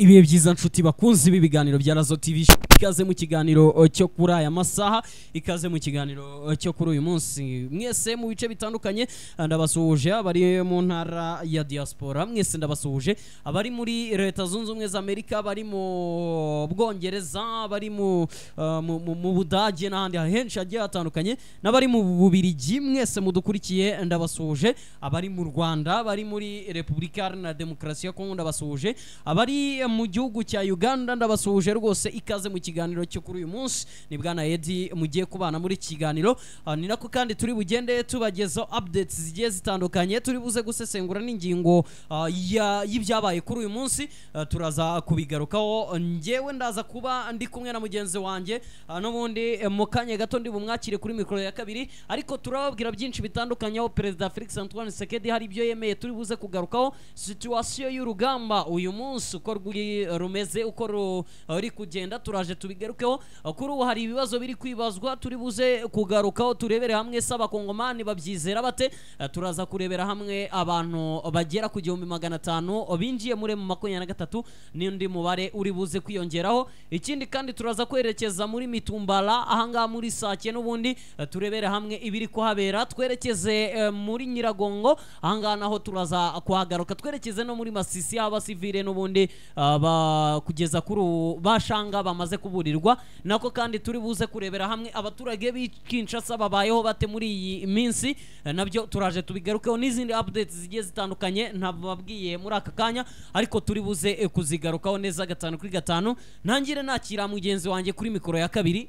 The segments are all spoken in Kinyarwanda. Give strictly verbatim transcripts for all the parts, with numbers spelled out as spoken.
ibihe byiza nshuti bakunzi b'ibiganiro bya Razo T V, ikaze mu kiganiro cyo kuri aya masaha, ikaze mu kiganiro cyo kuri uyu munsi. Mwese mu bice bitandukanye ndabasuhuje, abari mu ntara ya diaspora mwese ndabasuhuje, abari muri Leta Zunze Ubumwe za Amerika, bari mu Bwongereza, bari mu uh, mu Budage n'ahandi henshi hagiye hatandukanye, n'abari mu Bubiligi mwese mudukurikiye ndabasuhuje, abari mu Rwanda, bari muri Repubulika Iharanira Demokarasi ya Kongo ndabasuhuje, abari mu gihugu cya Uganda ndabasuhuje rwose. Ikaze mu kiganiro cyo kuri uyu munsi, ni bwana Edi mugiye kubana muri kiganiro. Uh, ni nako kandi turi bugende tubagezo updates zigiye zitandukanye, turi buze gusesengura n'ingingo uh, y'ibyabaye kuri uyu munsi. Uh, turaza kubigarukaho. Ngewe ndaza kuba ndi kumwe na mugenzi wanjye uh, n'ubundi uh, mu kanya gato ndi bumwakire kuri mikoro ya kabiri, ariko turababwira byinshi bitandukanye aho Perezida Felix Antoine Tshisekedi hari ibyo yemeye turi buze kugarukaho. Situation y'urugamba uyu munsi uko rumeze, uko ruri kugenda turaje tubigarukeho. Kuri ubu hari ibibazo biri kwibazwa turi buze kugarukaho, turebere hamwe saba kongomani babyizera bate. Turaza kurebera hamwe abantu bagera ku gihumbi magana atanu binjiye muri mu makumyabiri na gatatu n'undi mubare uri buze kwiyongeraho. Ikindi kandi turaza kwerekeza muri Mitumbala ahangaha muri Sake, n'ubundi turebere hamwe ibiri kuhabera. Twerekeze muri Nyiragongo ahangaha naho turaza kuhagaruka, twerekeze no muri Masisi abasivile n'ubundi uh, kugeza kuri bashanga bamaze kuburirwa nako. Kandi turi buze kurebera hamwe abaturage b'Kinshasa babayeho bate muri iyi minsi, nabyo turaje tubigarukeho, n'izindi updates zigiye zitandukanye ntababwiye muri aka kanya, ariko turi buze kuzigarukaho neza gatanu kuri gatanu. Ntangire nakira mugenzi wanjye kuri mikoro ya kabiri.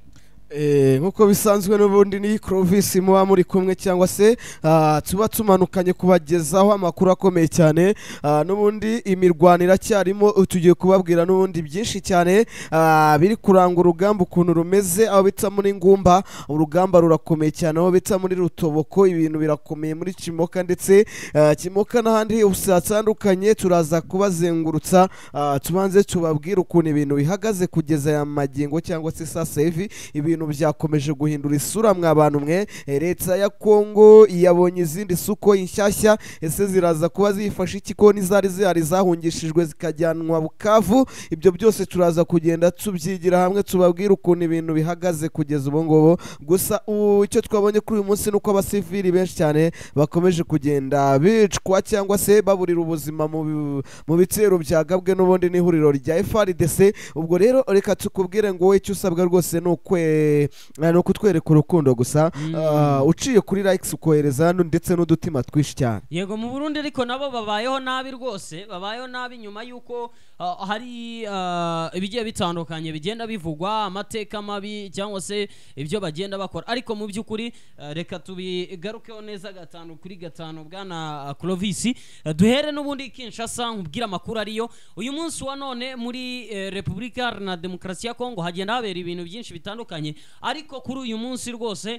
Eh nkuko bisanzwe n'ubundi ni Clovis muba muri kumwe, cyangwa se uh, tuba tumanukanye kubagezaho amakuru akomeye cyane. Uh, n'ubundi imirwanira cyarimo tugiye kubabwira n'ubundi byinshi cyane uh, biri kuranga urugamba ukuntu rumeze, aho bita muri Ngumba urugamba rurakomeye cyane, aho bita muri Rutoboko ibintu birakomeye, muri Kimoka ndetse uh, Kimoka n'ahandi usatandukanye. Turaza kubazengurutsa uh, tubanze tubabwira ukuntu ibintu bihagaze kugeza ya magingo, cyangwa se sasa hivi ibintu byakomeje guhindura isura mw'abantu mwe. Leta ya Kongo yabonye izindi suko inshyashya, ese ziraza kuba zifasha iki ko nizari zihari zahungishijwe zikajyanwa Bukavu? Ibyo byose turaza kugenda tubyigira hamwe tubabwira ukuntu ibintu bihagaze kugeza ubu ngubu. Gusa icyo twabonye kuri uyu munsi nuko abasivili benshi cyane bakomeje kugenda bicwa cyangwa se baburira ubuzima mu bitero byagabwe n'ubundi n'ihuriro rya F R D C. Ubwo rero reka tukubwire ngo icyo usabwa rwose ni ukwe no kutwereka urukundo gusa, mm. uh, uciye kuri likes ukohereza ndetse n'udutima twishi cyane. Yego mu Burundi ariko nabo babayeho nabi rwose, babayeho nabi nyuma yuko uh, hari uh, ibigiye bitandukanye bigenda bivugwa, amateka mabi cyangwa se ibyo bagenda bakora, ariko mu by'ukuri uh, reka tubigarukeho neza gatanu kuri gatanu bwana uh, Clovis. Uh, duhere n'ubundi Kinshasa nkubwira amakuru ariyo uyu munsi wa none muri uh, Repubulika Iharanira Demokarasi ya Kongo hagenda habera ibintu byinshi bitandukanye, ariko kuri uyu munsi rwose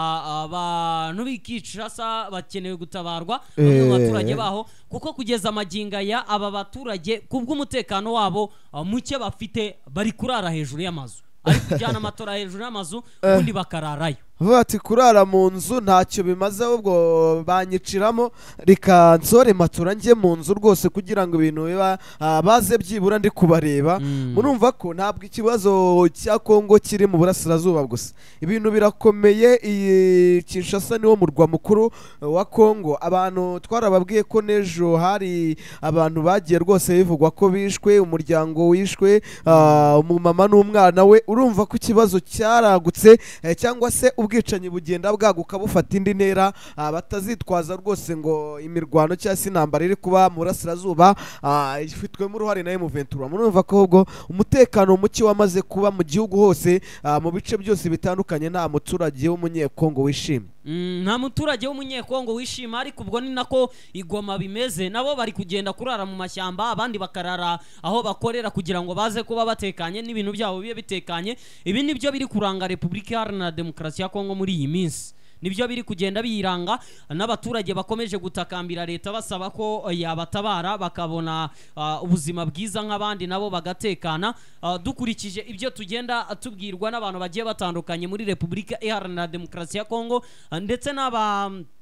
abantu b'Kinshasa bakenewe gutabarwa mu baturage baho, kuko kugeza amaginga ya aba baturage kubw'umutekano wabo muke bafite bari kurara hejuru y'amazu, ariko kujyana amatora hejuru y'amazu ubundi bakararayo. Bati kurara mu nzu ntacyo bimaze, ahubwo banyiciramo reka nsore matura njye mu nzu rwose kugira ngo ibintu biba uh, baze byibura ndi kubareba. mm. Murumva ko ntabwo ikibazo cya Kongo kiri mu burasirazuba gusa, ibintu birakomeye. Iyi Kinshasa niwo murwa mukuru wa Kongo. Abantu twarababwiye ko nejo hari abantu bagiye rwose bivugwa ko bishwe, umuryango wishwe, uh, umumama n'umwana we. Urumva ko ikibazo cyaragutse, eh, cyangwa se ubwicanyi bugenda bwaguka bufata indi ntera. Batazitwaza rwose ngo imirwano cyangwa se intambara iri kuba mu burasirazuba ifitwemo uruhare na M vingt-trois. Murumva ko ahubwo umutekano muke wamaze kuba mu gihugu hose, mu bice byose bitandukanye. Nta muturage w'umunyekongo wishimye, nta muturage w'umunyekongo wishima, ariko ubwo ni nako Igoma bimeze. Nabo bari kugenda kurara mu mashyamba, abandi bakarara aho bakorera kugira ngo baze kuba batekanye n'ibintu byabo bibe bitekanye. Ibi nibyo biri kuranga Repubulika Iharanira Demokarasi ya Kongo muri iyi minsi, nibyo biri kugenda biyiranga. N'abaturage bakomeje gutakambira leta basaba ko yabatabara bakabona uh, ubuzima bwiza nk'abandi nabo bagatekana. Uh, dukurikije ibyo tugenda tubwirwa n'abantu bagiye batandukanye muri Repubulika Iharanira Demokarasi ya Kongo, uh, ndetse n'aba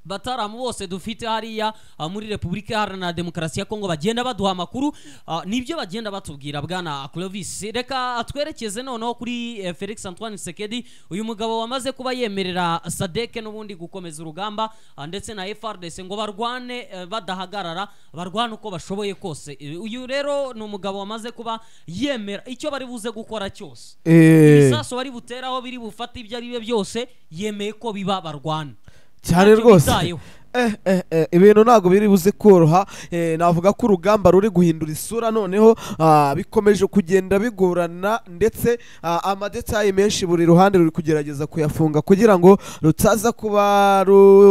bataramu bose dufite hariya uh, muri Republika Iharanira Demokarasi ya Kongo bagenda baduha amakuru uh, nibyo bagenda batubwira bwana Clovis. Reka atwerekeze noneho kuri eh, Felix Antoine Tshisekedi, uyu mugabo wamaze kuba yemerera Sadek n'ubundi gukomeza urugamba uh, ndetse na F R D C ngo barwane uh, badahagarara, barwane uko bashoboye kose. Uyu rero ni umugabo wamaze kuba yemera icyo bari buze gukora cyose, ibisaso bari buteraho biri bufata ibyo ari byo byose, yemeye ko biba barwana cyane rwose. Eh, eh, eh, ibintu ntago biri buze koroha. eh, navuga ko urugamba ruri guhindura isura noneho, ah, bikomeje kugenda bigorana, ndetse ah, amadetayi menshi buri ruhande ruri kugerageza kuyafunga kugira ngo rutaza kuba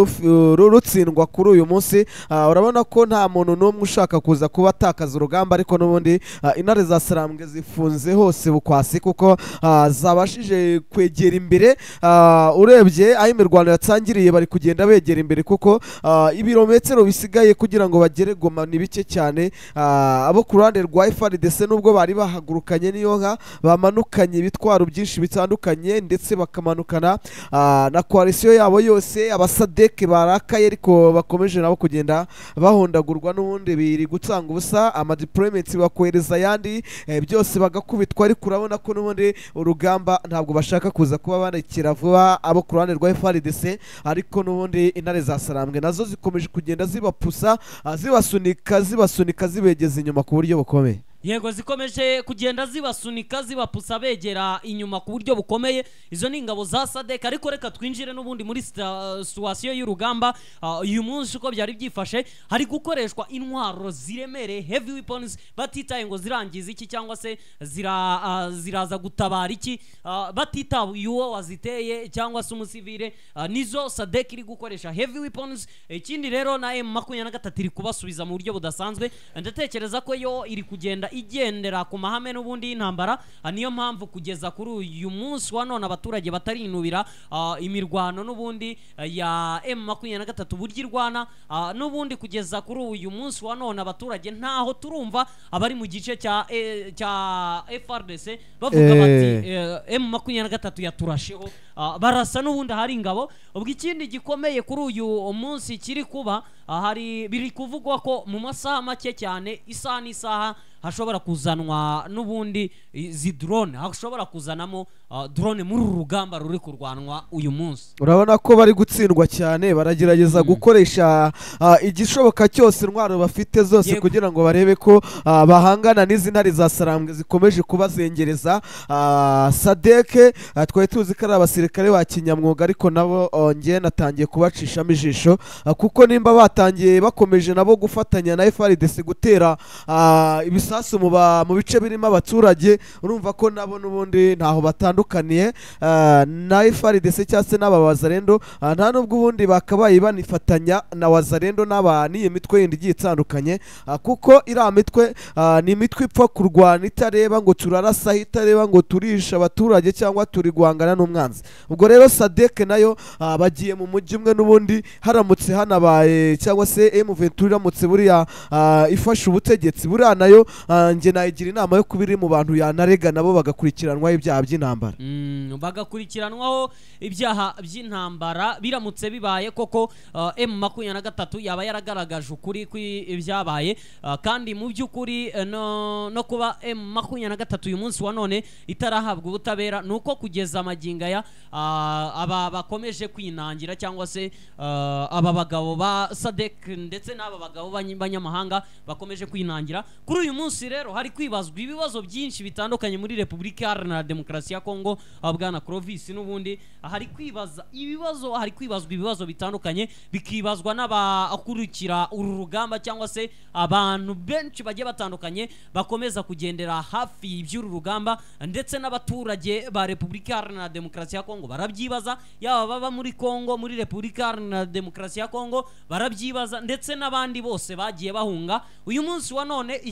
rutsindwa kuri uyu munsi. ah, urabona ko nta muntu n'umwe ushaka kuza kuba atakaza urugamba, ariko n'ubundi ah, intare za Sarambwe zifunze hose bukwasi kuko ah, zabashije kwegera imbere. ah, urebye aho imirwano yatangiriye bari kugenda begera imbere kuko Uh, ibirometero bisigaye kugira ngo bagere Goma ni bike cyane. uh, abo ku ruhande rwa F R D C nubwo bari bahagurukanye niyo nka bamanukanye ibitwaro byinshi bitandukanye, ndetse bakamanukana uh, na koalisiyo yabo yose. Abasadek barakaye ariko bakomeje nabo kugenda bahondagurwa, n'ubundi biri gutanga ubusa. ama deployments bakohereza yandi eh, byose bagakubitwa, ariko urabona ko n'ubundi urugamba ntabwo bashaka kuza kuba banekera vuba abo ku ruhande rwa F R D C, ariko n'ubundi intare za Sarambwe nazo zikomeje kugenda zibapusa, zibasunika zibasunika zibegeza inyuma ku buryo bukomeye. Yego, zikomeje kugenda zibasunika zibapusa begera inyuma ku buryo bukomeye. Izo ni ingabo za Sadek, ariko reka twinjire n'ubundi muri situation y'urugamba. Uyu munsi uko byari byifashe, hari gukoreshwa intwaro ziremere heavy weapons, batitaye ngo zirangiza iki cyangwa se zira uh, ziraza gutabara iki, uh, batitaye uwo waziteye cyangwa se umusivile. uh, nizo Sadek iri gukoresha heavy weapons. Ikindi rero na M makumyabiri na gatatu iri kubasubiza mu buryo budasanzwe, ndatekereza ko yo iri kugenda igendera ku mahame n'ubundi intambara. Niyo mpamvu kugeza kuri uyu munsi wa none abaturage batarinubira uh, imirwano n'ubundi uh, ya M makumyabiri na gatatu buryo irwana. uh, n'ubundi kugeza kuri uyu munsi wa none abaturage ntaho turumva abari mu gice cya eh, cya F R D C bavuga bati eh, M makumyabiri na gatatu yaturasheho. uh, barasa n'ubundi hari ingabo. Ubwo ikindi gikomeye kuri uyu munsi kiri kuba, uh, hari biri kuvugwa ko mu masaha make cyane, isaha n'isaha hashobora kuzanwa n'ubundi zi drone, hashobora kuzanamo uh, drone muri rugamba ruri kurwanwa uyu munsi. Urabona ko bari gutsindwa cyane, baragerageza mm. gukoresha uh, igishoboka cyose intwaro bafite zose Yego. kugira ngo barebe ko uh, bahangana n'izi ntare za Sarambwe zikomeje kubazengereza. uh, Sadek uh, twari tuzi ko ari abasirikare ba kinyamwuga, ariko nabo uh, ngiye natangiye kubacishamo ijisho, uh, kuko nimba batangiye bakomeje nabo gufatanya na F R D C gutera uh, ibisasu mu mu bice birimo abaturage, urumva ko nabo n'ubundi ntaho batandukaniye uh, na F R D C cyangwa se n'aba Wazalendo. uh, nta nubwo ubundi bakabaye banifatanya na Wazalendo n'aba niye mitwe yindi igiye itandukanye, uh, kuko iriya mitwe uh, ni imitwe ipfa kurwana itareba ngo turarasa, itareba ngo turisha abaturage cyangwa turi guhangana n'umwanzi. Ubwo rero Sadek nayo uh, bagiye mu mujyi umwe n'ubundi, haramutse hanabaye cyangwa se M vingt iramutse buriya uh, ifashe ubutegetsi, buriya nayo uh, nge nayigira inama yo kubiri mu bantu yanarega nabo bagakurikiranwaho ibyaha by'intambara. mm, bagakurikiranwaho ibyaha by'intambara biramutse bibaye koko uh, M makumyabiri na gatatu yaba yaragaragaje ukuri kw'ibyabaye. uh, kandi mu by'ukuri uh, no, no kuba M makumyabiri na gatatu uyu munsi wa none itarahabwa ubutabera, nuko kugeza amaginga ya uh, aba bakomeje kwinangira cyangwa se uh, aba bagabo ba Sadek ndetse n'aba bagabo b'abanyamahanga bakomeje kwinangira. Kuri uyu munsi rero hari kwibazwa ibibazo byinshi bitandukanye muri Republika Iharanira Demokarasi ya Kongo. Bwana Clovis, n'ubundi hari kwibaza ibibazo hari kwibazwa ibibazo bitandukanye, bikibazwa n'abakurikira uru rugamba cyangwa se abantu benshi bagiye batandukanye bakomeza kugendera hafi by'uru rugamba, ndetse n'abaturage ba Republika Iharanira Demokarasi ya Kongo barabyibaza, yaba baba muri Kongo, muri Republika Iharanira Demokarasi ya Kongo barabyibaza, ndetse n'abandi bose bagiye bahunga. Uyu munsi wa none ikibazwa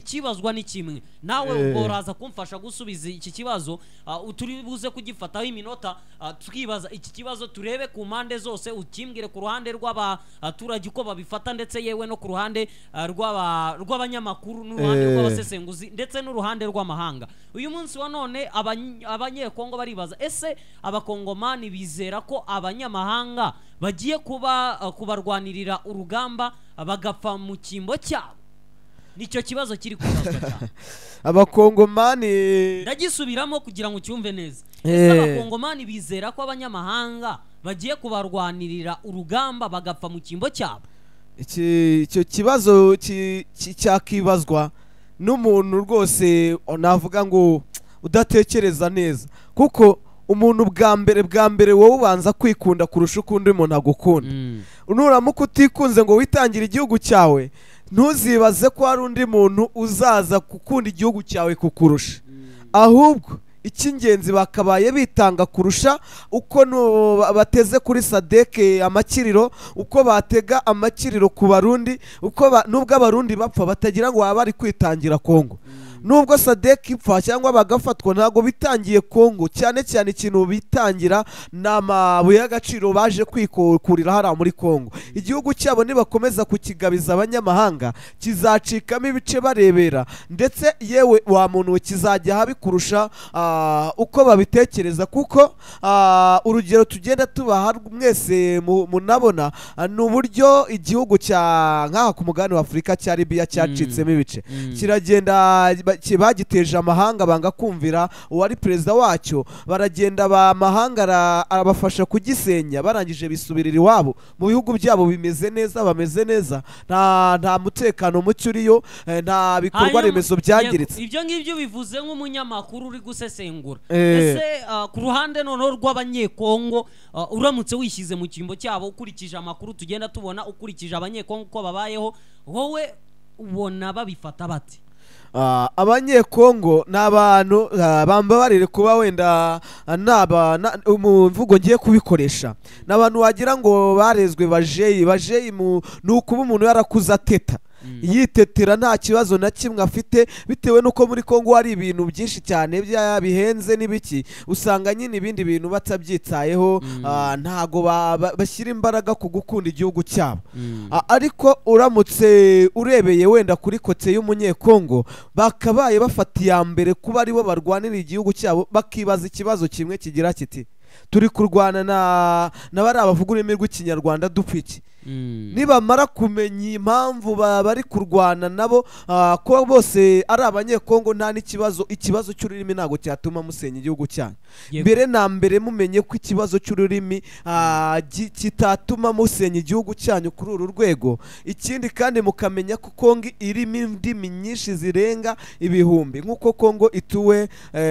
gikorwa ni kimwe nawe ubwo uraza kumfasha gusubiza iki kibazo uturi buze kugifataho iminota twibaza iki kibazo turebe ku mpande zose ukimbwire ku ruhande rw'abaturage uko babifata ndetse yewe no ku ruhande rw'abanyamakuru n'uruhande rw'abasesenguzi ndetse n'uruhande rw'amahanga. Uyu munsi wa none abanyekongo baribaza ese abakongomani bizera ko abanyamahanga bagiye kuba kubarwanirira urugamba bagapfa mu kimbo cyabo? Nicyo kibazo kiri kubazwa cyane. Abakongomani ndagisubiramo kugira ngo ucyumve neza. Ese abakongomani bizera ko abanyamahanga bagiye kubarwanirira urugamba bagapfa mu kimbo cyabo? Iki icyo kibazo cyakibazwa n'umuntu rwose navuga ngo udatekereza neza, kuko umuntu bwa mbere bwa mbere wowe ubanza kwikunda kurusha ukundi umuntu agukunda. Nuramuka utikunze ngo witangire igihugu cyawe, ntuzibaze ko hari undi muntu uzaza gukunda igihugu cyawe kukurusha, ahubwo icy'ingenzi bakabaye bitanga kurusha uko bateze kuri Sadeke amakiriro, uko batega amakiriro ku Barundi, uko nubwo Abarundi bapfa batagira ngo baba bari kwitangira Kongo. Nubwo Sadek ipfa cyangwa bagafatwa ntago bitangiye Kongo, cyane cyane ikintu bitangira n'amabuye y'agaciro baje kwikurira hara muri Kongo. Igihugu cyabo nibakomeza kukigabiza abanyamahanga kizacikamo ibice barebera, ndetse yewe wa muntu we kizajya habikurusha uko babitekereza, kuko urugero tugenda tubaha mwese munabona n'uburyo igihugu cya nk'aha ku mugabane wa Afurika cya Libya cyacitsemo ibice, kiragenda bagiteje amahanga banga kumvira uwari perezida wacyo, baragenda bamahanga arabafasha kugisenya, barangije bisubirira iwabo mu bihugu byabo bimeze neza, bameze neza, nta nta mutekano mucyo uriyo, nta bikorwa remezo byangiritse. Ibyo ngibyo bivuze nk'umunyamakuru uri gusesengura. Ese ku ruhande noneho rw'abanyekongo uramutse wishyize mu kimbo cyabo ukurikije amakuru tugenda tubona, ukurikije abanyekongo uko babayeho, wowe ubona babifata bate? Abanyekongo n'abantu bambabarire kuba wenda naba umvugo ngiye kubikoresha, n'abantu wagira ngo barezwe bajeyi bajeyi nukuba umuntu yarakuza ateta yitetera nta kibazo na kimwe afite, bitewe nuko muri Kongo hari ibintu byinshi cyane bihenze n'ibiki, usanga nyine ibindi bintu batabyitayeho, ntago bashyira imbaraga ku gukunda igihugu cyabo. Ariko uramutse urebeye wenda kuri kote y'umunyekongo, bakabaye bafata iya mbere kuba aribo barwanira igihugu cyabo, bakibaza ikibazo kimwe kigira kiti turi kurwana na bari abavuga ururimi rw'ikinyarwanda dupiki. Nibamara kumenya impamvu bari kurwana nabo ko bose ari abanyekongo, nta n'ikibazo, ikibazo cy'ururimi ntago cyatuma musenya igihugu cyanyu. Mbere na mbere mumenye ko ikibazo cy'ururimi kitatuma musenya igihugu cyanyu kuri uru rwego. Ikindi kandi mukamenya ko Kongo irimo indimi nyinshi zirenga ibihumbi, nk'uko Kongo ituwe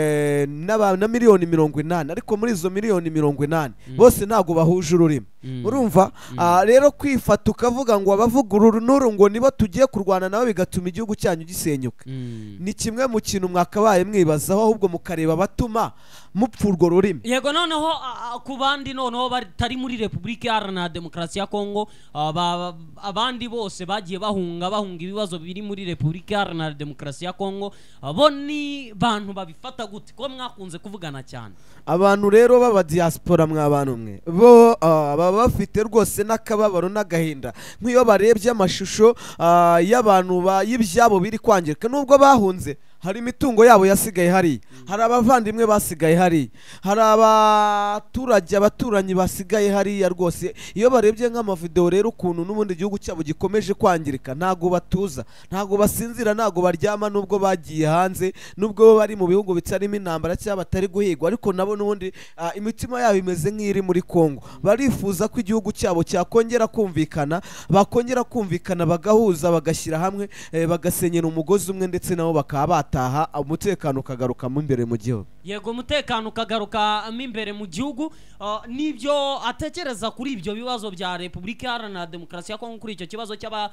na miliyoni mirongo inani, ariko muri izo miliyoni mirongo inani bose ntago bahuje ururimi. Urumva rero kwifata ukavuga ngo abavuga urunuru ngo nibo tugiye kurwana nabo bigatuma igihugu cyanyu gisenyuka, ni kimwe mu kintu mwakabaye mwibazaho, ahubwo mukareba batuma mupfa urwo rurimi. Yego, noneho ku bandi noneho batari muri Repubulika Iharanira Demokarasi ya Kongo, abandi bose bagiye bahunga bahunga ibibazo biri muri Repubulika Iharanira Demokarasi ya Kongo, abo ni bantu babifata gute ko mwakunze kuvugana cyane? Abantu rero baba diaspora mw'abantu mwe bo baba bafite rwose n'akababaro n'agahinda, nk'iyo barebye amashusho y'abantu y'ibyabo biri kwangirika, nubwo bahunze hari imitungo yabo yasigaye hari, hari abavandimwe basigaye hari, hari abaturage abaturanyi basigaye hariya rwose. Iyo barebye nk'amavideo rero ukuntu n'ubundi igihugu cyabo gikomeje kwangirika, ntago batuza, ntago basinzira, ntago baryama, nubwo bagiye hanze, nubwo bari mu bihugu bitarimo intambara cyangwa batari guhigwa, ariko nabo n'ubundi imitima yabo imeze nk'iri muri Kongo. Barifuza ko igihugu cyabo cyakongera kumvikana, bakongera kumvikana bagahuza, bagashyira hamwe, bagasenyera umugozi umwe, ndetse nabo bakaba bataha umutekano ukagaruka mu imbere mu gihugu. yego umutekano ukagaruka imbere mu gihugu. Nibyo atekereza kuri ibyo bibazo bya Repubulika Iharanira Demokarasi ya Kongo, kuri icyo kibazo cy'aba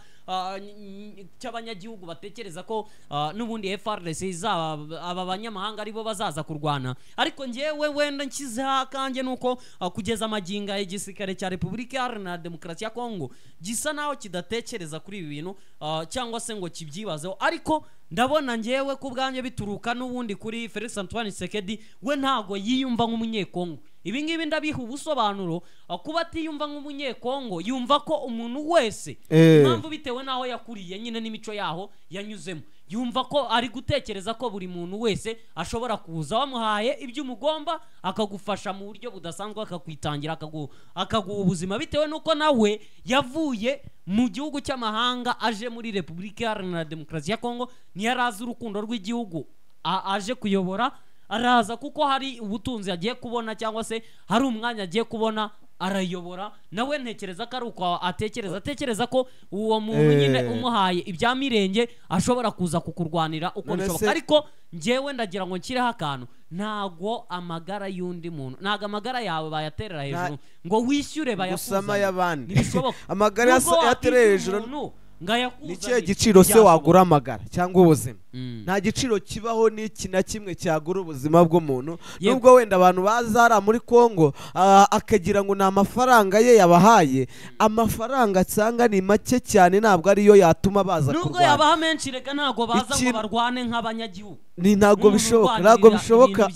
cy'abanyagihugu batekereza ko n'ubundi F R D C izaba aba banyamahanga aribo bazaza kurwana. Ariko ngewe wenda nkiza kanje nuko kugeza amaginga y'igisirikare cya Repubulika Iharanira Demokarasi ya Kongo gisa naho kidatekereza kuri ibi bintu cyangwa se ngo kibyibazeho. Ariko ndabona ngewe ku bwanjye bituruka n'ubundi kuri Felix Antoine Tshisekedi, we ntago yiyumva nk'umunyekongo. Ibi ngibi ndabiha ubusobanuro, kuba atiyumva nk'umunyekongo yumva ko umuntu wese impamvu bitewe naho yakuriye nyine n'imico yaho yanyuzemo, yumva ko ari gutekereza ko buri muntu wese ashobora kuza wamuhaye ibyo umugomba akagufasha mu buryo budasanzwe, akakwitangira akaguha ubuzima bitewe nuko nawe yavuye mu gihugu cy'amahanga aje muri Repubulika Iharanira Demokarasi ya Kongo. Ntiyarazi urukundo rw'igihugu aje kuyobora, araza kuko hari ubutunzi agiye kubona cyangwa se hari umwanya agiye kubona arayobora. Nawe ntekereza ko ari uko atekereza atekereza ko uwo muntu nyine umuhaye ibya mirenge ashobora kuza kukurwanira uko bishoboka. Ariko ngewe ndagira ngo nkireho akantu, ntago amagara y'undi muntu, ntago amagara yawe bayaterera hejuru ngo wishyure bayakuzanye. Amagara yaterera hejuru nikiye giciro se wagura amagara cyangwa ubuzima? Nta giciro kibaho n'iki na kimwe cyagura ubuzima bw'umuntu. Nubwo wenda abantu bazara muri Kongo akagira ngo na amafaranga ye yabahaye, amafaranga asanga ni make cyane, ntabwo ariyo yatuma baza kurwana. Nubwo yabaha menshi reka ntago baza ngo barwane nk'abanyagihugu. Ni ntago bishoboka, ntago bishoboka.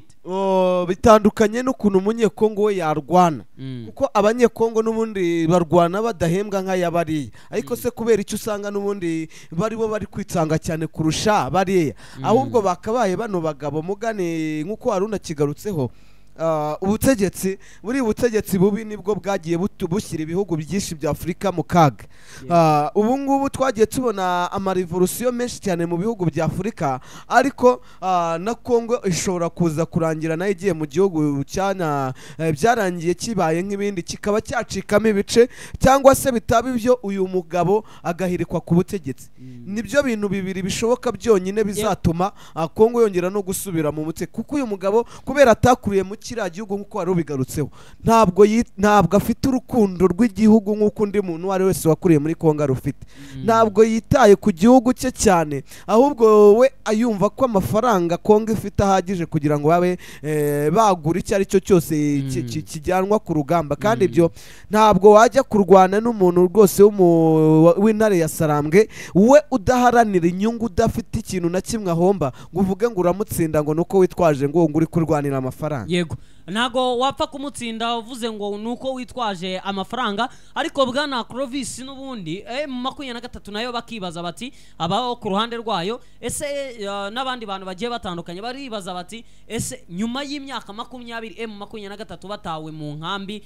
Bitandukanye n'ukuntu umunyekongo we yarwana, kuko abanyekongo n'ubundi barwana badahembwa nk'ayabariye. Ariko se kubera icyo usanga n'ubundi bari bo bari kwitsanga cyane kurusha bariya? Ahubwo bakabaye bano bagabo mugane nk'uko Haruna kigarutseho, ubutegetsi buri butegetsi bubi nibwo bwagiye bushyira ibihugu byinshi bya Afurika mu kaga. Ubu ngubu twagiye tubona amarevolution menshi cyane mu bihugu bya Afurika, ariko na Kongo ishobora kuza kurangira nayo igiye mu gihugu cyana byarangiye kibaye nk'ibindi, kikaba cyacikamo ibice cyangwa se bitaba ibyo uyu mugabo agahirikwa ku butegetsi. Nibyo bintu bibiri bishoboka byonyine bizatuma Kongo yongera no gusubira mu mutse, kuko uyu mugabo kubera atakuriye mu kiriya gihugu nk'uko wari ubigarutseho, ntabwo ntabwo afite urukundo rw'igihugu nk'uko undi muntu uwo ari wese wakuriye muri Kongo arufite. Ntabwo yitaye ku gihugu cye cyane, ahubwo we ayumva ko amafaranga Kongo ifite ahagije kugira ngo babe bagura icyo ari cyo cyose kijyanwa ku rugamba. Kandi ibyo ntabwo wajya kurwana n'umuntu rwose w'intare ya Sarambwe we udaharanira inyungu, udafite ikintu na kimwe ahomba ngo uvuge ngo uramutsinda ngo nuko witwaje ngo uri kurwanira amafaranga. Yego, ntago wapfa kumutsinda uvuze ngo nuko witwaje amafaranga. Ariko bwana Clovis n'ubundi eh makumyabiri na gatatu nayo bakibaza bati, abaho ku ruhande rwayo ese n'abandi bantu bagiye batandukanye baribaza bati, ese nyuma y'imyaka makumyabiri eh makumyabiri na gatatu batawe mu nkambi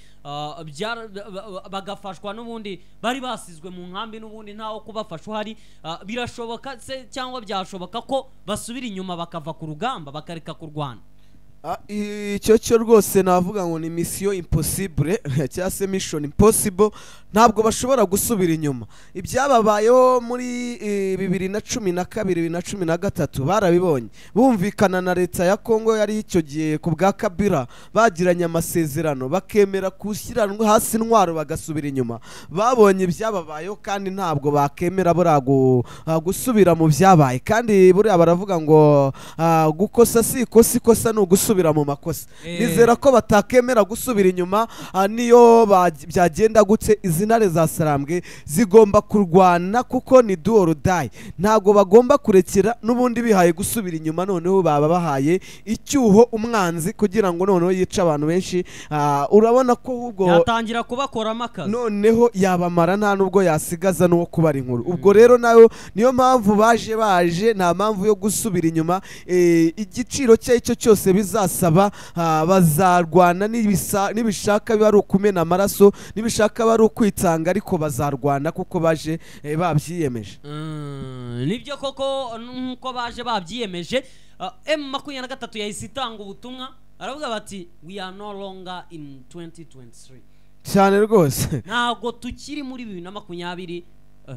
bagafashwa n'ubundi bari basizwe mu nkambi n'ubundi ntaho kubafasha uhari, birashoboka se cyangwa byashoboka ko basubira inyuma bakava ku rugamba bakareka kurwana? Icyo cyo rwose navuga ngo ni mission impossible cyangwa se mission impossible. Ntabwo bashobora gusubira inyuma. Ibyababayeho muri bibiri na cumi na kabiri bibiri na cumi na gatatu barabibonye, bumvikana na leta ya Kongo yari icyo gihe ku bwa Kabila, bagiranye amasezerano bakemera kushyira hasi intwaro bagasubira inyuma. Babonye ibyababayeho kandi ntabwo bakemera burago gusubira mu byabaye. Kandi buriya baravuga ngo gukosa si ikosa, ikosa no gusubira mu makosa. Nizera ko batakemera gusubira inyuma, niyo byagenda gutse izinare za Sarambwe zigomba kurwana, kuko ni do or die. Ntago bagomba kurekera n'ubundi bihaye gusubira inyuma, noneho baba bahaye icyuho umwanzi kugira ngo noneho yica abantu benshi. Urabona ko ubwo yatangira kubakora amakazi, noneho yabamara nta nubwo yasigaza n'uwo kubara inkuru. Ubwo rero nayo niyo mpamvu baje baje nta mpamvu yo gusubira inyuma. Igiciro cye cyo cyose bizasaba bazarwana, nibishaka biba ari ukumena amaraso, nibishaka bari ukwitanga, ariko bazarwana kuko baje babyiyemeje. Nibyo koko nkuko baje babyiyemeje. M makumyabiri na gatatu yahise itanga ubutumwa, aravuga bati we are no longer in twenty twenty-three. Cyane rwose ntago tukiri muri bibiri na makumyabiri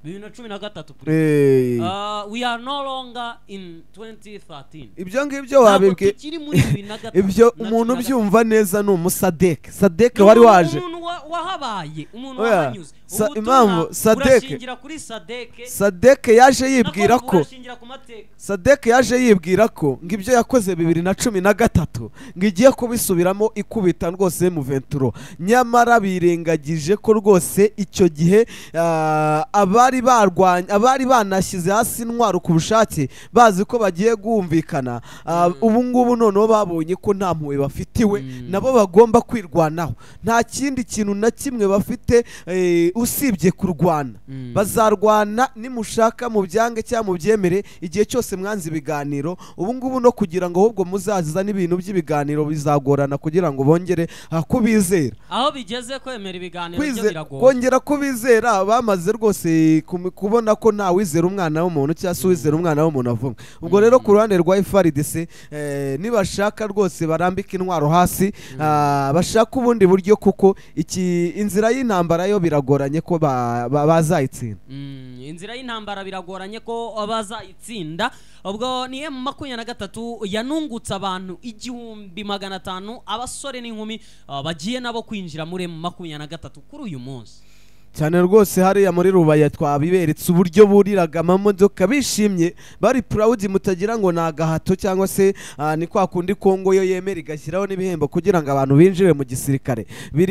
bibiri na cumi na gatatu Eh, uh, we are no longer in twenty thirteen. ibyo ngibyo wabibwe tukiri muri bibiri na gatatu ibyo na umuntu cumi na gatatu. ubyumva neza ni umusadeke sadeke Ni wari umuntu- waje umuntu wa- wahabaye umuntu Oya, wahanyuze sa- Ubutumwa impamvu Sadek- burashingira kuri Sadeke sadeke yaje yibwira nako ko burashingira ku mateka. sadeke yaje yibwira ko ngo ibyo yakoze bibiri na cumi na gatatu ngo igiye kubisubiramo ikubita rwose mu venturo nyamara birengagije ko rwose icyo gihe ah, abari barwanya abari banashyize hasi intwaro ku bushake bazi ko bagiye guhumvikana ah, ubu ngubu noneho babonye ko nta mpuhwe bafitiwe Mm. nabo bagomba kwirwanaho nta kindi kintu na kimwe bafite eh, usibye kurwana Mm. bazarwana nimushaka mu byange cyangwa mu byemere igihe cyose mwanze ibiganiro ubu ngubu no kugira ngo ahubwo muzaza n'ibintu by'ibiganiro bizagorana kugira ngo bongere ah, kubizera aho bigeze kwemera ibiganiro byo Kwize- biragoye. kongera kubizera bamaze rwose kum- kubona ko nta wizera umwana w'umuntu cyangwa se uwizera umwana w'umuntu avumwe ubwo rero ku ruhande rwa F R D C eh, nibashaka rwose barambika intwaro hasi ah, bashaka ubundi buryo kuko iki inzira y'intambara yo biragoranye ko ba- ba- bazayitsinda Mm, inzira y'intambara biragoranye ko bazayitsinda ubwo ni M makumyabiri na gatatu yanungutse abantu igihumbi magana atanu abasore n'inkumi uh, bagiye nabo kwinjira muri M makumyabiri na gatatu kuri uyu munsi. cyane rwose hariya muri rubaya twabiberetse uburyo buriraga amamodoka bishimye bari proud mutagira ngo ni agahato cyangwa se ah, ni kwa kundi Kongo yo yemera igashyiraho n'ibihembo kugira ngo abantu binjire mu gisirikare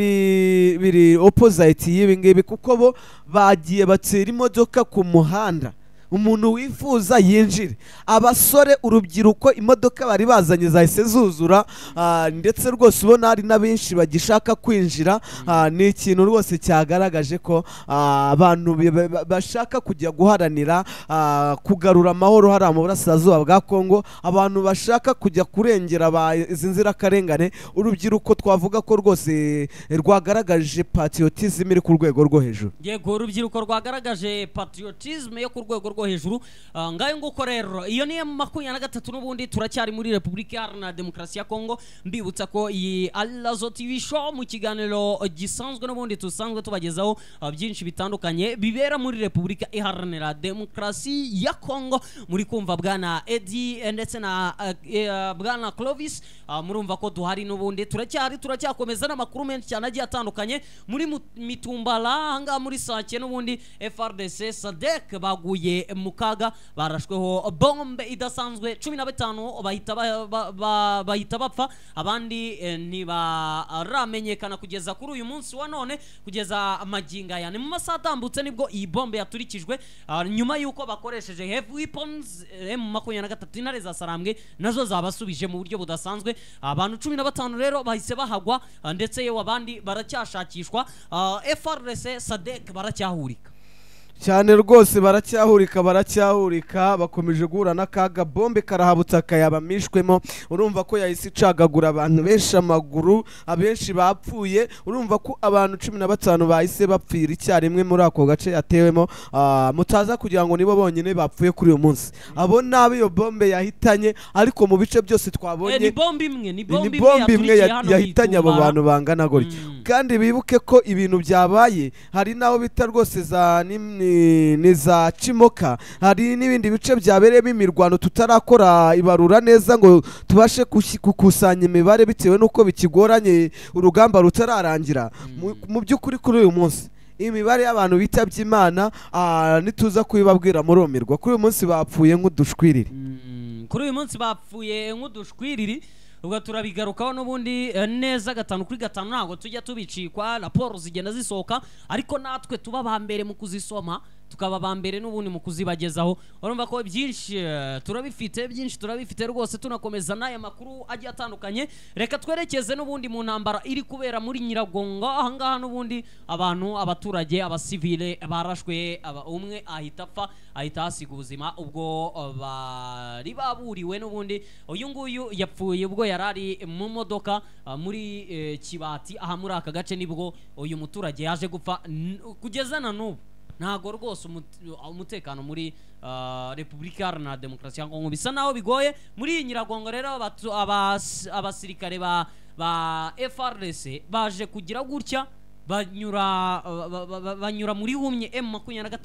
biri biri opposite y'ibi ngibi kuko bo bagiye batsira imodoka ku muhanda umuntu wifuza yinjire abasore urubyiruko imodoka bari bazanye zahise zuzura ah, ndetse rwose ubona hari n'abenshi bagishaka kwinjira ah, ni ikintu rwose cyagaragaje ko ah, abantu bi- ba- ba- bashaka kujya guharanira ah, kugarura amahoro hariya mu burasirazuba bwa Kongo abantu bashaka kujya kurengera aba- izi nzirakarengane urubyiruko twavuga ko rwose rwagaragaje patriotism iri ku rwego rwo hejuru Yego urubyiruko rwagaragaje patriotism yo ku rwego rwo hejuru. Uh, ngayo nguko rero iyo ni M makumyabiri na gatatu n'ubundi turacyari muri Repubulika Iharanira Demokarasi ya Kongo mbibutsa ko iyi Alazo T V show mu kiganiro gisanzwe n'ubundi tusanzwe tubagezaho uh, byinshi bitandukanye bibera muri Repubulika Iharanira Demokarasi ya Kongo muri kumva bwana Eddie eh, ndetse na uh, eh, bwana Clovis uh, murumva ko duhari n'ubundi turacyari turacyakomeza n'amakuru menshi cyane agiye atandukanye muri mu- mitumbala hanga muri Sake n'ubundi F R D C Sadek baguye mu kaga barashweho bombe idasanzwe cumi na batanu bahita ba- ba- ba- bahita bapfa abandi eh, ntibaramenyekana kugeza kuri uyu munsi wa none kugeza amaginga yani mu masaha atambutse nibwo iyi bombe yaturikijwe ah, nyuma yuko bakoresheje heavy weapons eh, M makumyabiri na gatatu intare za Sarambwe nazo zabasubije mu buryo budasanzwe abantu cumi na batanu rero bahise bahagwa ah, ndetse yewe abandi baracyashakishwa ah, F R D C Sadek baracyahurika cyane rwose baracyahurika baracyahurika bakomeje guhura n'akaga bombe karahabutse akayabamishwemo urumva ko yahise icagagura abantu benshi amaguru abenshi bapfuye urumva ko abantu cumi na batanu bahise bapfira icyarimwe muri ako gace yatewemo ah, mutaza kugira ngo nibo bonyine bapfuye kuri uyu munsi abo nabi iyo bombe yahitanye ariko mu bice byose Eh, ni twabonye bombe imwe ni ni bombe bombe imwe ya- hano yahitanye abo Bitumbara. bantu bangana gutyo Mm. kandi bibuke ko ibintu byabaye hari n'aho bita rwose za ni, ni, ni za Cimoka hari n'ibindi bice byabereyemo imirwano tutarakora ibarura neza ngo tubashe kushi- gukusanya imibare bitewe n'uko bikigoranye urugamba rutararangira Mu- mu by'ukuri kuri uyu munsi imibare y'abantu bitabye Imana ah, nituza kubibabwira muri uwo mirwa kuri uyu munsi bapfuye nk'udushwiriri Mm, kuri uyu munsi bapfuye nk'udushwiriri ubwo turabigarukaho n'ubundi eh, neza gatanu kuri gatanu ntabwo tujya tubicikwa raporo zigenda zisohoka ariko natwe tuba ba mbere mu kuzisoma tukaba ba mbere n'ubundi mu kuzibagezaho urumva ko byinshi eh, turabifite byinshi turabifite rwose tunakomeza n'aya makuru agiye atandukanye reka twerekeze n'ubundi mu ntambara iri kubera muri Nyiragongo ahangaha n'ubundi abantu abaturage abasivile barashwe aba, umwe ahita apfa ahita hasiga ubuzima ubwo eh, bari baburiwe n'ubundi uyu nguyu yapfuye ubwo yarari mu modoka ah, muri eh, Kibati aha muri aka gace nibwo uyu muturage yaje gupfa N- kugeza na n'ubu ntago rwose umut- umutekano muri ah, Repubulika Iharanira Demokarasi ya Kongo bisa naho bigoye muri iyi Nyiragongo rero abatu- abas- abasirikare ba ba F R D C baje kugira gutya banyura ba- ba- ba- banyura muri humye M makumyabiri na gatatu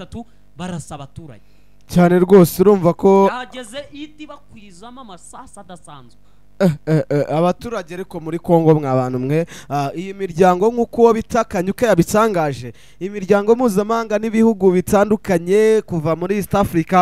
barasa abaturage cyane rwose urumva ko yageze iti bakwizamo amasasa adasanzwe. Eh, eh, eh, abaturage ariko muri Kongo mwabantu mwe ah, iyi miryango nk'uko bitakanye uko yabitangaje imiryango mpuzamahanga n'ibihugu bitandukanye kuva muri East Africa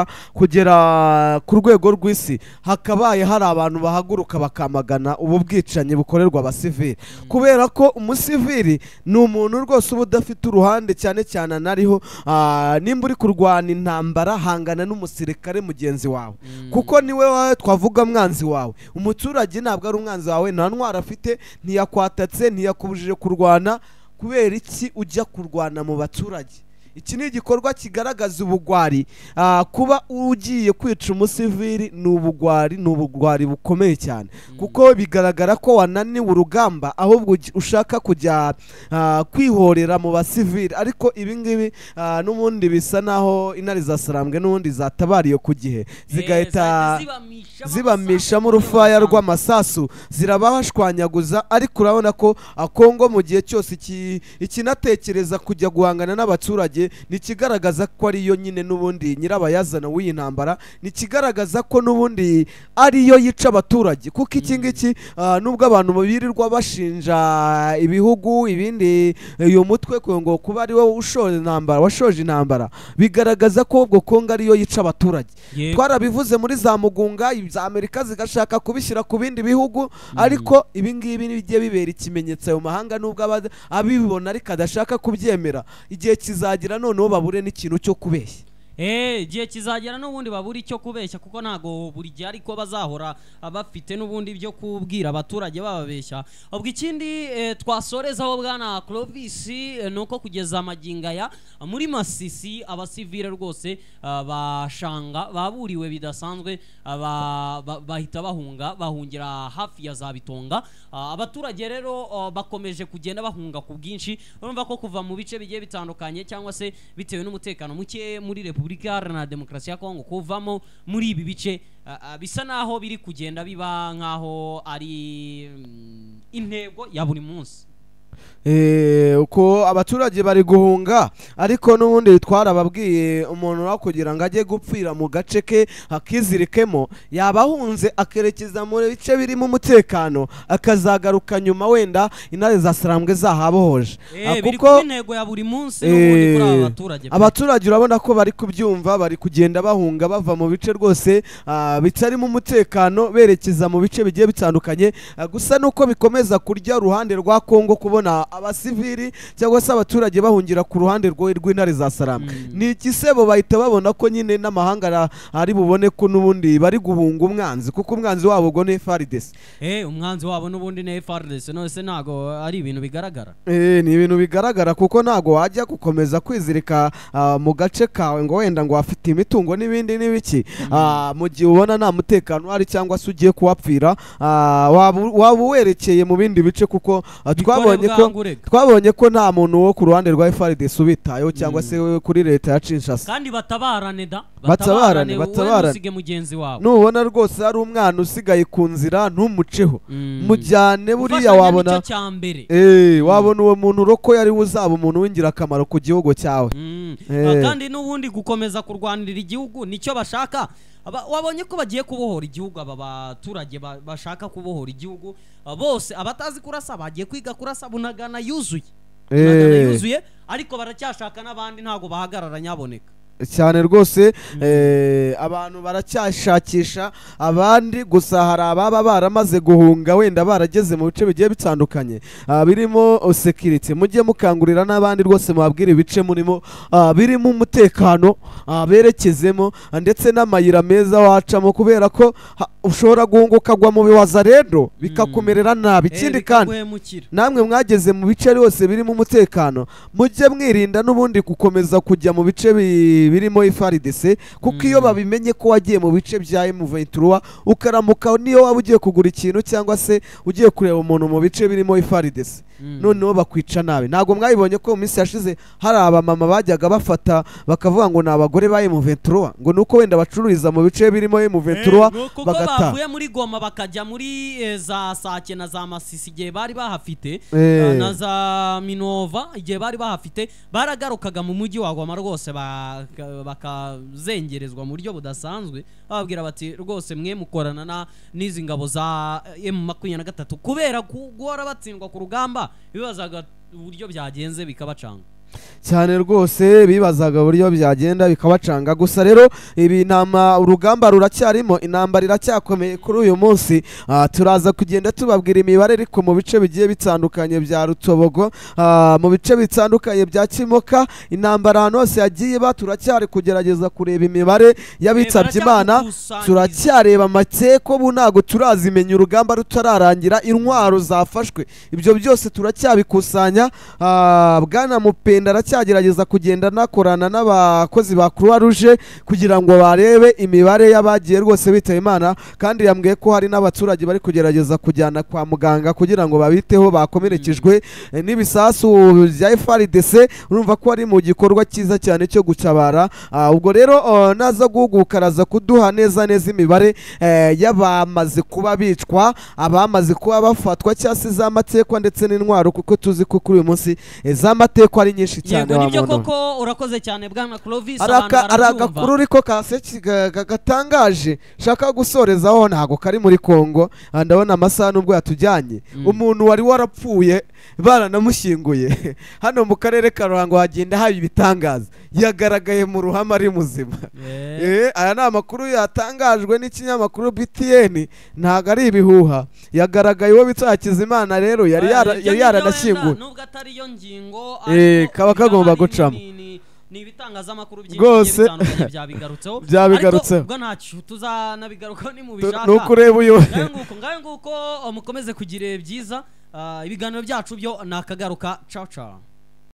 kugera ku rwego rw'isi hakabaye hari abantu bahaguruka bakamagana ubu bwicanyi bukorerwa abasivili mm. kubera ko umusivili ni umuntu rwose uba udafite uruhande cyane cyane anariho ah, nimba uri kurwana intambara hangana n'umusirikare mugenzi wawe mm. kuko niwe wawe twavuga mwanzi wawe umuturage ntabwo ari umwanzi wawe nta ntwara afite ntiyakwatatse ntiyakubujije kurwana kubera iki ujya kurwana mu baturage. Iki ni igikorwa kigaragaza ubugwari kuba ugiye kwica umusivili ni ubugwari ni ubugwari bukomeye cyane kuko bigaragara ko wananiwe urugamba ahubwo ushaka kujya kwihorera mu basivili ariko ibi ngibi n'ubundi bisa naho intare zasarambwe n'ubundi zatabariye ku gihe zigahita zibamishamo urufaya rw'amasasu zirabahashwanyaguza ariko urabona ko Kongo mu gihe cyose ikinatekereza kujya guhangana n'abaturage nikigaragaza ko ariyo nyine n'ubundi nyirabayazana w'iyi ntambara nikigaragaza ko n'ubundi ariyo yica abaturage kuko iki ngiki nubwo abantu birirwa bashinja ibihugu ibindi uyu mutwe ngo kuba ari wowe ushoje intambara washoje intambara bigaragaza ko ubwo Kongo ariyo yica abaturage. Twarabivuze muri za Mugunga za Amerika zigashaka kubishyira ku bindi bihugu ariko ibi ngibi bigiye bibera ikimenyetso mu mahanga nubwo abibona ariko adashaka kubyemera igihe kizagira noneho babure n'ikintu cyo kubeshya. Eh gihe kizagera n'ubundi baburi cyo kubeshya kuko nago buri gihe ariko bazahora abafite n'ubundi byo kubwira abaturage bababeshya. Ubwo ikindi e, twasorezaho bwana Clovis e, nuko kugeza amaginga ya muri Masisi abasivile rwose uh, bashanga baburiwe bidasanzwe aba ba, bahita bahunga bahungira hafi ya za Bitonga. Uh, abaturage rero uh, bakomeje kugenda bahunga ku bwinshi urumva ko kuva mu bice bigiye bitandukanye cyangwa se bitewe n'umutekano muke muri Repubulika Iharanira Demokarasi ya Kongo kuvamo muri ibi bice uh, uh, bisa naho biri kugenda biba nkaho ari um, intego ya buri munsi. Eh uko abaturage bari guhunga ariko n'ubundi twarababwiye umuntu wa kugira ngo ajye gupfira mu gace ke hakizirikemo yabahunze akerekeza mu bice birimo umutekano akazagaruka nyuma wenda intare zasarambwe zahabohoje eh, kuko intego ya buri munsi n'ubundi kuri abaturage abaturage urabona ko bari kubyumva bari kugenda bahunga bava mu bice rwose uh, bitarimo umutekano berekeza mu bice bigiye bitandukanye uh, gusa nuko bikomeza kurya uruhande rwa Kongo kubona abasivili cyangwa se abaturage bahungira ku ruhande rw'intare zasarambwe mm. ni ikisebo bahita babona ko nyine n'amahanga ari bubone ko n'ubundi bari guhunga umwanzi kuko umwanzi wabo go ne F A R D C eh umwanzi wabo n'ubundi ne F A R D C none se nago ari ibintu bigaragara eh ni ibintu bigaragara kuko nago wajya gukomeza kwizirika uh, mu gace kawe ngo wenda ngo afite imitungo n'ibindi n'ibiki mm. uh, mu gihe ubona nta mutekano ari cyangwa se ugiye kuwapfira uh, waba werekeye mu bindi bice kuko uh, twabonye ko twabonye ko nta muntu wo ku ruhande rwa F A R D C ubitayo cyangwa se kuri leta ya Kinshasa kandi batabarane da batabarane batabarane usige mugenzi wawe nubona rwose ari umwana usigaye ku nzira ntumuceho mujyane buriya wabona eh wabona uwo muntu roko yari uzaba umuntu wingira akamaro ku gihugu cyawe kandi n'ubundi gukomeza kurwanirira igihugu nicyo bashaka. Wabonye ko bagiye kubohora igihugu aba baturage bashaka kubohora igihugu bose abatazi kurasa bagiye kwiga kurasa Bunagana yuzuye Bunagana yuzuye ariko baracyashaka n'abandi ntago bahagarara nyaboneka cyane rwose eh abantu baracyashakisha abandi gusa hari ababa baramaze guhunga wenda barageze mu bice bigiye bitandukanye birimo security mujye mukangurira n'abandi rwose mubabwire ibice murimo birimo umutekano berekezemo ndetse n'amayira meza wacamo kubera ko ushobora guhunguka gwa mu biwaza rero bikakumerera nabi ikindi kandi namwe mwageze mu bice byose birimo umutekano mujye mwirinda n'ubundi gukomeza kujya mu bice birimo F A R D C kuko iyo babimenye ko wagiye mu bice bya M vingt-trois ukaramuka niyo waba ugiye kugura ikintu cyangwa se ugiye kureba umuntu mu bice birimo F A R D C noneho bakwica nabi. Ntabwo mwabibonye ko mu minsi yashize hari abamama bajyaga bafata bakavuga ngo ni abagore ba emu ventura ngo nuko wenda bacururiza mu bice birimo emu ventura bagata bavuye muri Goma bakajya muri e, za Sake na za Masisi igihe bari bahafite e. na za Minova igihe bari bahafite baragarukaga mu mujyi wa Goma rwose bakazengerezwa mu buryo budasanzwe bababwira bati rwose mwe mukorana na n'izi ngabo za emu makumyabiri na gatatu kubera guhora batsindwa ku rugamba bibazaga uburyo byagenze bikabacanga cyane rwose bibazaga uburyo byagenda bikabacanga. Gusa rero ibi nama urugamba ruracyarimo, intambara iracyakomeye kuri uyu munsi. Turaza kugenda tubabwira imibare ariko mu bice bigiye bitandukanye bya Rutobogo, mu bice bitandukanye bya Kimoka, intambara hano hose yagiye ba turacyari kugerageza kureba imibare y'abitabye Imana, turacyareba amateko bu ntago turazimenya urugamba rutararangira, intwaro zafashwe, ibyo byose turacyabikusanya. Bwana Mupe ndaracyagerageeza kugenda nakorana n'abakozi ba Croix Rouge kugira ngo barebe imibare y'abagiye rwose bitaye Imana, kandi yambwiye ko hari n'abaturage bari kugerageza kujyana kwa muganga kugira ngo babiteho bakomerekejwe mm. n'ibisasu bya F R D C. Urumva ko ari mu gikorwa cyiza cyane cyo gutabara. Uh, ubwo rero uh, naza guhuguka araza kuduha neza neza imibare uh, y'abamaze kuba bicwa, abamaze kuba bafatwa cyase z'amatekwa ndetse n'intwaro, kuko tuzi ko kuri uyu munsi z'amatekwa ari nyinshi cyane. Yego nibyo koko urakoze cyane Bwana Clovis. Araka aragakuru riko kaseki gatangaje shaka gusorezaho ntago kari muri Kongo. Ndabona amasaha nubwo yatujyanye mm. umuntu wari warapfuye baranamushyinguye hano mu karere ka Ruhango hagenda habi bitangaza yagaragaye mu ruhama ari muzima. yeah. eh aya ni amakuru yatangajwe n'ikinyamakuru B T N, ntago ari ibihuha. Yagaragaye wo bita Hakizimana rero yari yari yaranashyinguye nubwo atari yo ngingo eh kaba kagomba gucamo ni ibitangazamakuru byinshi bitandukanye byabigarutseho byabigarutseho ubwo ntacyo tuzanabigarukaho ni mu bishaka nuko ureba uyo nguko ngaye nguko mukomeze kugira byiza. Ibiganiro byacu byo nakagaruka. Ciao ciao.